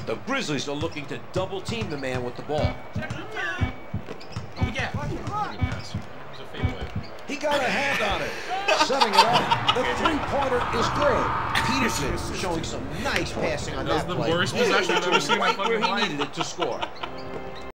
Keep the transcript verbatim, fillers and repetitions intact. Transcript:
The Grizzlies are looking to double team the man with the ball. Oh, yeah. He got a hand on it. Setting it up. The three-pointer is good. Peterson showing some nice passing on that, that was the play. worst possession I've ever seen in my right where fucking he life. needed it to score.